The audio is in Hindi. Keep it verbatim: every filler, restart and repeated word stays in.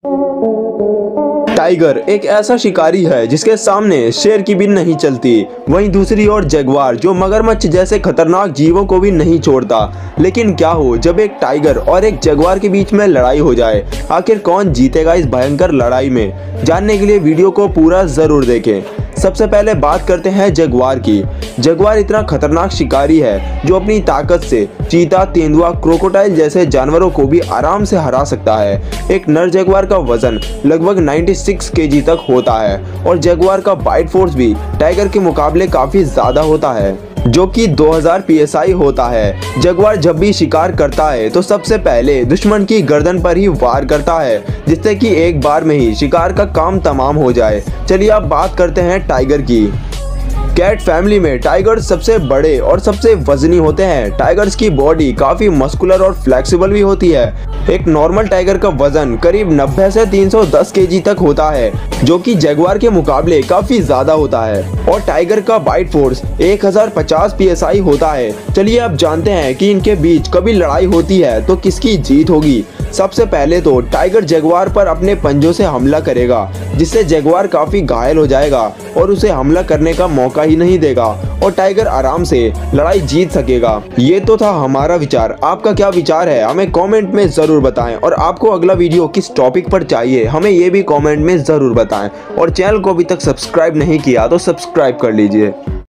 टाइगर एक ऐसा शिकारी है जिसके सामने शेर की भी नहीं चलती। वहीं दूसरी ओर जगुआर जो मगरमच्छ जैसे खतरनाक जीवों को भी नहीं छोड़ता। लेकिन क्या हो जब एक टाइगर और एक जगुआर के बीच में लड़ाई हो जाए? आखिर कौन जीतेगा इस भयंकर लड़ाई में? जानने के लिए वीडियो को पूरा जरूर देखें। सबसे पहले बात करते हैं जगुआर की। जगुआर इतना खतरनाक शिकारी है जो अपनी ताकत से चीता, तेंदुआ, क्रोकोडाइल जैसे जानवरों को भी आराम से हरा सकता है। एक नर जगुआर का वजन लगभग छियानवे केजी तक होता है और जगुआर का बाइट फोर्स भी टाइगर के मुकाबले काफी ज्यादा होता है, जो कि दो हज़ार पी एस आई होता है। जगुआर जब भी शिकार करता है तो सबसे पहले दुश्मन की गर्दन पर ही वार करता है, जिससे कि एक बार में ही शिकार का काम तमाम हो जाए। चलिए अब बात करते हैं टाइगर की। कैट फैमिली में टाइगर्स सबसे बड़े और सबसे वजनी होते हैं। टाइगर्स की बॉडी काफी मस्कुलर और फ्लेक्सिबल भी होती है। एक नॉर्मल टाइगर का वजन करीब नब्बे से तीन सौ दस केजी तक होता है, जो कि जगुआर के मुकाबले काफी ज्यादा होता है। और टाइगर का बाइट फोर्स एक हज़ार पचास पी एस आई होता है। चलिए अब जानते हैं कि इनके बीच कभी लड़ाई होती है तो किसकी जीत होगी। सबसे पहले तो टाइगर जगुआर पर अपने पंजों से हमला करेगा, जिससे जगुआर काफी घायल हो जाएगा और उसे हमला करने का मौका ही नहीं देगा और टाइगर आराम से लड़ाई जीत सकेगा। ये तो था हमारा विचार। आपका क्या विचार है हमें कमेंट में जरूर बताएं। और आपको अगला वीडियो किस टॉपिक पर चाहिए हमें ये भी कमेंट में जरूर बताएं। और चैनल को अभी तक सब्सक्राइब नहीं किया तो सब्सक्राइब कर लीजिए।